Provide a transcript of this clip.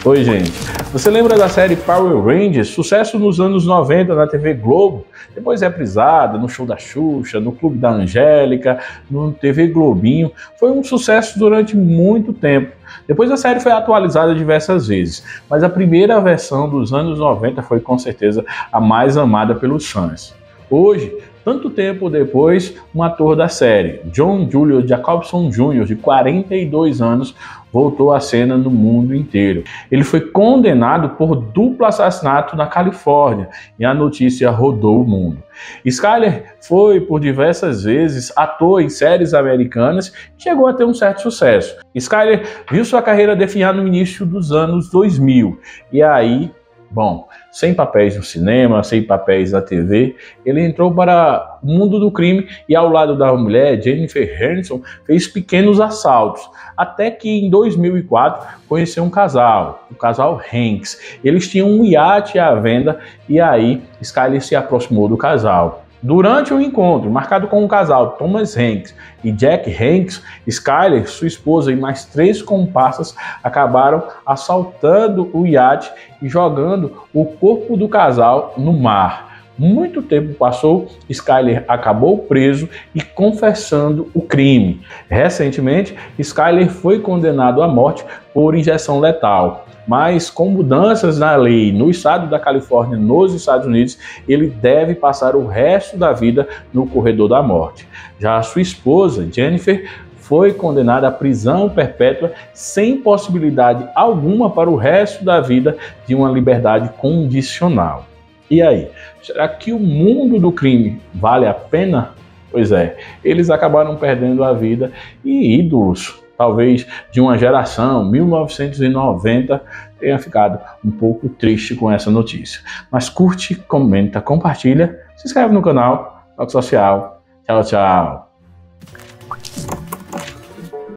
Oi, gente. Você lembra da série Power Rangers? Sucesso nos anos 90 na TV Globo, depois reprisada no Show da Xuxa, no Clube da Angélica, no TV Globinho. Foi um sucesso durante muito tempo. Depois a série foi atualizada diversas vezes, mas a primeira versão dos anos 90 foi com certeza a mais amada pelos fãs. Hoje, tanto tempo depois, um ator da série, John Julius Jacobson Jr., de 42 anos, voltou à cena no mundo inteiro. Ele foi condenado por duplo assassinato na Califórnia e a notícia rodou o mundo. Skyler foi por diversas vezes ator em séries americanas e chegou a ter um certo sucesso. Skyler viu sua carreira definhar no início dos anos 2000 e aí, bom, sem papéis no cinema, sem papéis na TV, ele entrou para o mundo do crime e ao lado da mulher, Jennifer Aniston, fez pequenos assaltos, até que em 2004 conheceu um casal, o casal Hanks. Eles tinham um iate à venda e aí Skyler se aproximou do casal. Durante o encontro, marcado com o casal Thomas Hanks e Jack Hanks, Skyler, sua esposa e mais 3 comparsas acabaram assaltando o iate e jogando o corpo do casal no mar. Muito tempo passou, Skyler acabou preso e confessando o crime. Recentemente, Skyler foi condenado à morte por injeção letal. Mas com mudanças na lei no estado da Califórnia, nos Estados Unidos, ele deve passar o resto da vida no corredor da morte. Já a sua esposa, Jennifer, foi condenada à prisão perpétua sem possibilidade alguma para o resto da vida de uma liberdade condicional. E aí, será que o mundo do crime vale a pena? Pois é, eles acabaram perdendo a vida e ídolos, talvez de uma geração, 1990, tenha ficado um pouco triste com essa notícia. Mas curte, comenta, compartilha, se inscreve no canal, toque social. Tchau, tchau.